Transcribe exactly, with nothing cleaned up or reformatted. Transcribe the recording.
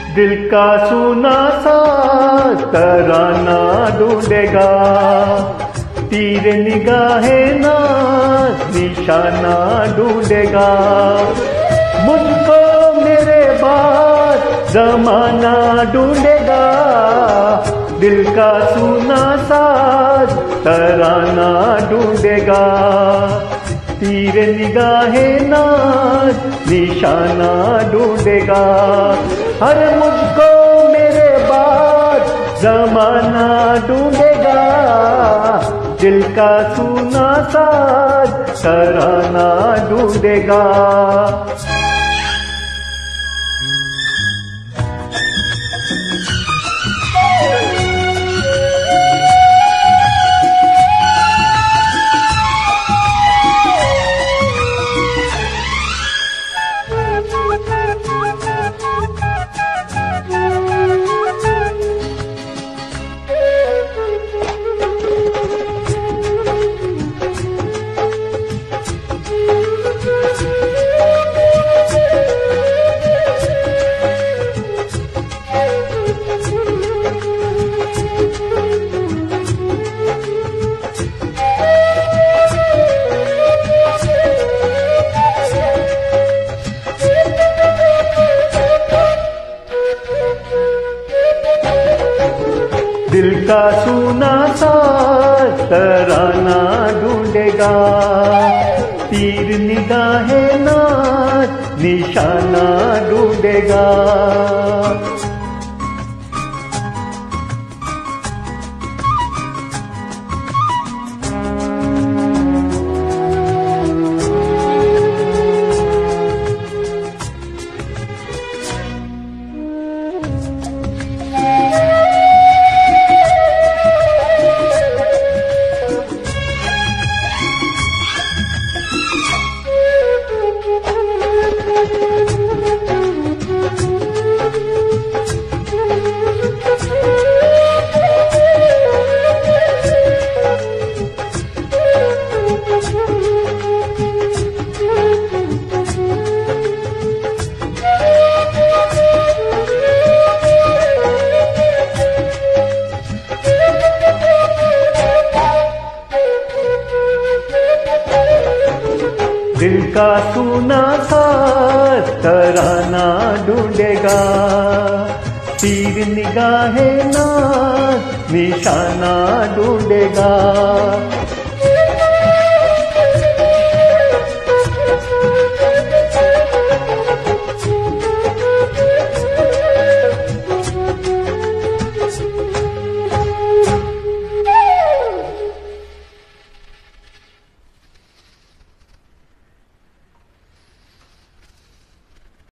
दिल का सुना सा तराना ढूंढेगा, तीर निगाहे ना निशाना ढूंढेगा। मुझको मेरे बाद जमाना ढूंढेगा, दिल का सुना सा तराना ढूंढेगा। तीर निगाहे ना निशाना ढूंढेगा। हर मुझको मेरे बाद जमाना ढूंढेगा, दिल का सुना साज तराना ढूंढेगा। दिल का सुना सा तराना ढूंढेगा, तीर निगाहे ना निशाना ढूंढेगा। दिल का सुना सा तराना ढूंढेगा, तीर निगाहे ना निशाना ढूंढेगा।